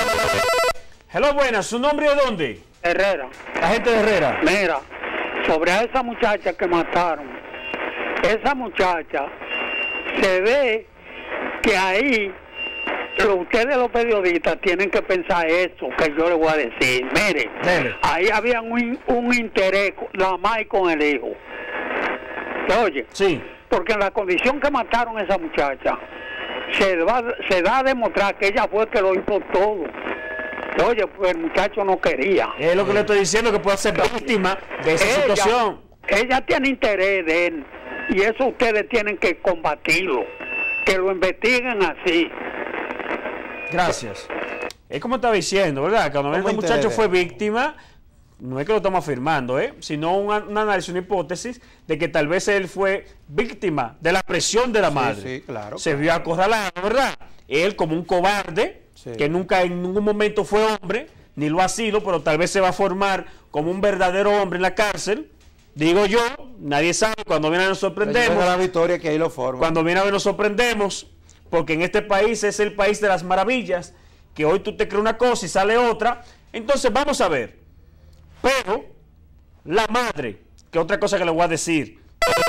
Hello, buenas, ¿su nombre de dónde? Herrera. La gente de Herrera. Mira, sobre a esa muchacha que mataron, esa muchacha se ve que ahí ustedes los periodistas tienen que pensar eso que yo les voy a decir. Mire, ahí había un interés, la madre con el hijo. ¿Se oye? Sí. Porque en la condición que mataron a esa muchacha, se da a demostrar que ella fue que lo hizo todo. ¿Se oye? Pues el muchacho no quería. Es lo que le estoy diciendo, que puede ser víctima de esa situación. Ella tiene interés de él, y eso ustedes tienen que combatirlo, que lo investiguen así. Gracias. Es como estaba diciendo, ¿verdad? Cuando el muchacho fue víctima, no es que lo estamos afirmando, sino un análisis, una hipótesis de que tal vez él fue víctima de la presión de la madre. Sí, claro. Se vio acorralado, ¿verdad? Él como un cobarde, que nunca en ningún momento fue hombre, ni lo ha sido, pero tal vez se va a formar como un verdadero hombre en la cárcel. Digo yo, nadie sabe, cuando viene a nos sorprendemos. La victoria que ahí lo forma. Cuando viene a ver nos sorprendemos, porque en este país es el país de las maravillas, que hoy tú te crees una cosa y sale otra. Entonces vamos a ver. Pero la madre, que otra cosa que le voy a decir.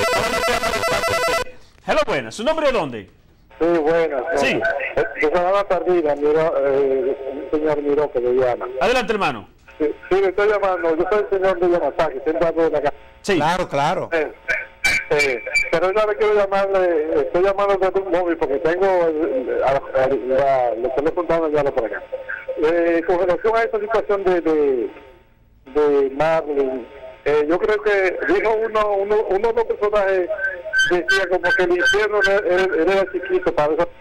Hello, buenas. ¿Su nombre de dónde? Sí, buenas. Sí. De Sabana Perdida, señor Miró, que me llama. Adelante, hermano. Sí, le estoy llamando. Yo soy el señor de Yamasaki, estoy de la casa. Sí. Claro. Pero una vez quiero llamarle, estoy llamando desde un móvil porque tengo lo que le contando ya por acá. Con relación a esta situación de Marlon, yo creo que dijo uno de los personajes, decía como que el infierno era chiquito para eso.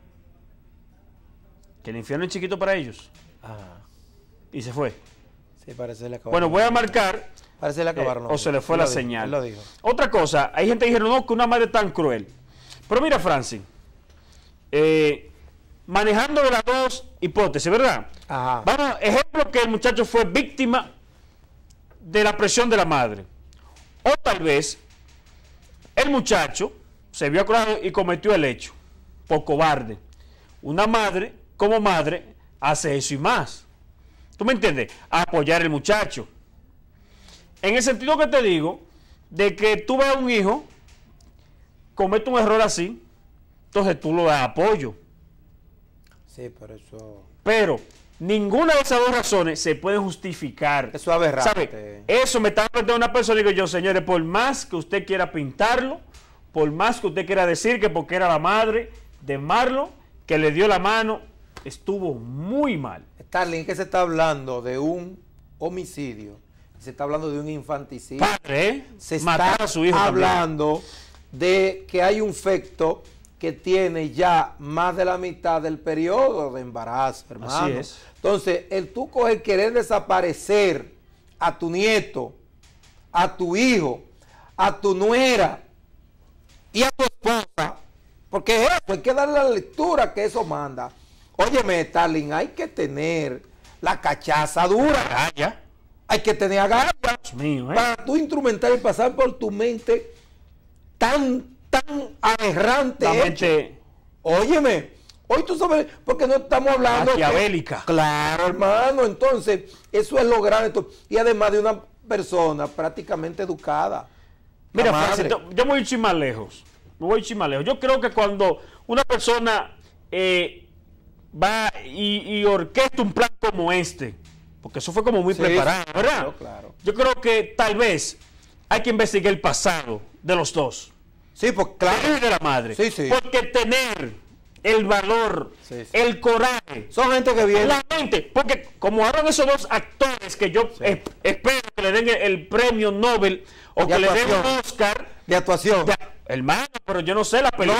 Que el infierno es chiquito para ellos. Y se fue. Sí, parece le acabaron. Bueno, voy a marcar. Parece le acabaron. O se le fue la señal. Él lo dijo. Otra cosa, hay gente que dijeron, no, que una madre tan cruel. Pero mira, Francis, manejando de las dos hipótesis, ¿verdad? Ajá. Vamos, ejemplo que el muchacho fue víctima de la presión de la madre. O tal vez el muchacho se vio acordado y cometió el hecho por cobarde. Una madre, como madre, hace eso y más. ¿Tú me entiendes? A apoyar al muchacho. En el sentido que te digo, de que tú ves a un hijo, comete un error así, entonces tú lo das apoyo. Sí, pero eso... Pero ninguna de esas dos razones se puede justificar. Eso es aberrante. ¿Sabe? Eso me está planteando una persona, digo yo, señores, por más que usted quiera pintarlo, por más que usted quiera decir que porque era la madre de Marlon, que le dio la mano, estuvo muy mal. Starling, que se está hablando de un homicidio, se está hablando de un infanticidio. Padre, se matar está a su hijo hablando de que hay un feto que tiene ya más de la mitad del periodo de embarazo, hermano. Así es. Entonces, el tú coger, querer desaparecer a tu nieto, a tu hijo, a tu nuera y a tu esposa, porque eso, hay que darle la lectura que eso manda. Óyeme, Starling, hay que tener la cachaza dura. Agalla. Hay que tener agallas para tú instrumentar y pasar por tu mente tan aberrante. La mente. Óyeme, hoy tú sabes, porque no estamos hablando maquiavélica. Claro, hermano, entonces, eso es lo grande. Y además de una persona prácticamente educada. Mira, Francis, yo me voy a ir más lejos. Yo creo que cuando una persona va y orquesta un plan como este, porque eso fue como muy preparado, ¿verdad? Claro. Yo creo que tal vez hay que investigar el pasado de los dos. Sí, pues claro. Y de la madre. Sí, sí. Porque tener el valor, el coraje. Son gente que viene. La mente. Porque como hablan esos dos actores que yo espero que le den el premio Nobel o que le den un Oscar. De actuación. Hermano, pero yo no sé la película.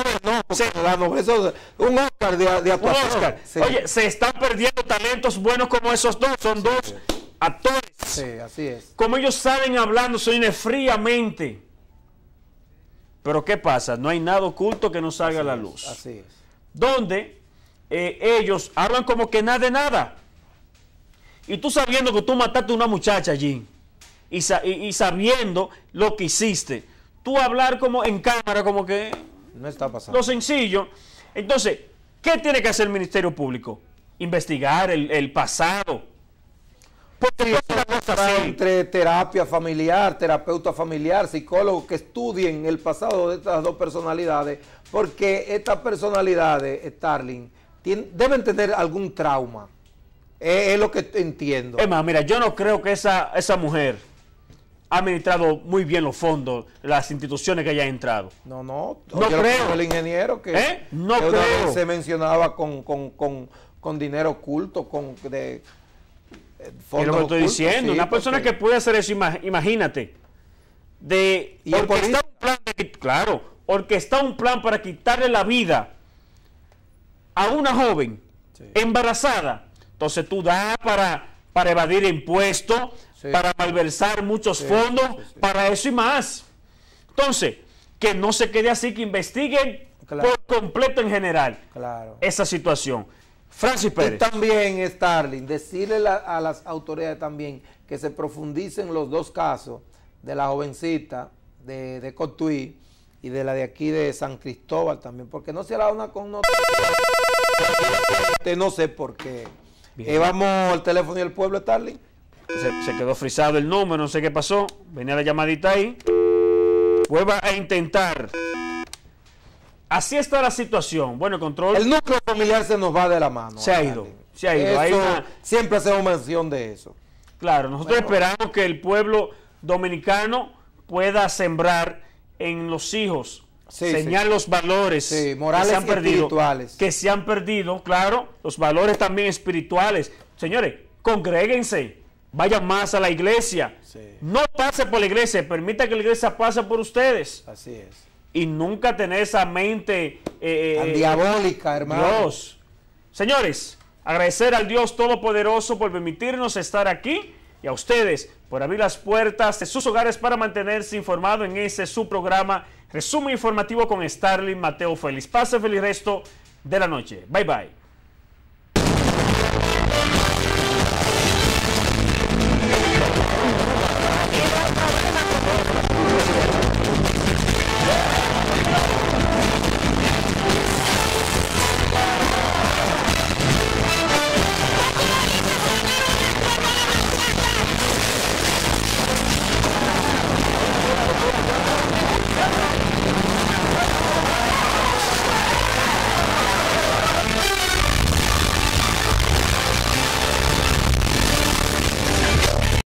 Un Oscar de actuación. Un Oscar. Sí. Oye, se están perdiendo talentos buenos como esos dos. Son dos actores. Sí, así es. Como ellos salen hablando, suena fríamente. Pero ¿qué pasa? No hay nada oculto que no salga a la luz. Así es. Donde ellos hablan como que nada de nada. Y tú sabiendo que tú mataste a una muchacha allí. Y sabiendo lo que hiciste. Tú hablar como en cámara, como que no está pasando. Lo sencillo. Entonces, ¿qué tiene que hacer el Ministerio Público? Investigar el pasado. Porque sí, una cosa entre terapia familiar, terapeuta familiar, psicólogos que estudien el pasado de estas dos personalidades, porque estas personalidades, Starling, deben tener algún trauma. Es lo que entiendo. Es más, mira, yo no creo que esa mujer ha administrado muy bien los fondos, las instituciones que haya entrado. No creo. El ingeniero que, no que creo. Se mencionaba con dinero oculto, de fondos. Es lo que estoy diciendo. Sí, una persona que puede hacer eso, imagínate, orquestar un plan para quitarle la vida a una joven embarazada. Entonces tú das para evadir impuestos, para malversar muchos fondos, para eso y más. Entonces, que no se quede así, que investiguen por completo en general esa situación. Francis Pérez. Y también, Starling, decirle a las autoridades también que se profundicen los dos casos de la jovencita de Cotuí y de la de aquí de San Cristóbal también, porque no se la da una connotación. No sé por qué. Vamos al teléfono y al pueblo, Starling. Se quedó frisado el número, no sé qué pasó. Venía la llamadita ahí. Vuelva a intentar. Así está la situación. Bueno, control. El núcleo familiar se nos va de la mano. Se ha ido. Siempre hacemos mención de eso. Claro, nosotros esperamos que el pueblo dominicano pueda sembrar en los hijos, señalar los valores morales que se han perdido, espirituales. Que se han perdido, claro, los valores también espirituales. Señores, congréguense, vayan más a la iglesia. No pase por la iglesia, permita que la iglesia pase por ustedes. Así es. Y nunca tener esa mente tan diabólica, hermano. Dios. Señores, agradecer al Dios Todopoderoso por permitirnos estar aquí y a ustedes por abrir las puertas de sus hogares para mantenerse informados en ese su programa Resumen Informativo con Starling Mateo Félix. Pase feliz resto de la noche. Bye bye.